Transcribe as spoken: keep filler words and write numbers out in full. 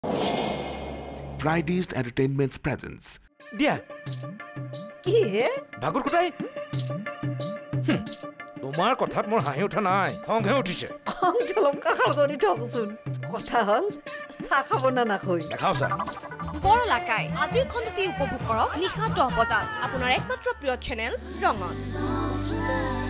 Fridays Entertainment's presence. দিয়া কি হে ভাগৰ কোটাই তোমাৰ কথাত মোৰ হাঁহি উঠা নাই খংহে উঠিছে অংটলম কাষৰ কৰি থকচোন কথা হল চাহ খাব না নাখৈ দেখাও চাহ বৰলাকাই আজিৰ খণ্ডটি উপভোগ কৰক নিশা দহ বজাত আপোনাৰ একমাত্ৰ প্ৰিয় চেনেল ৰঙত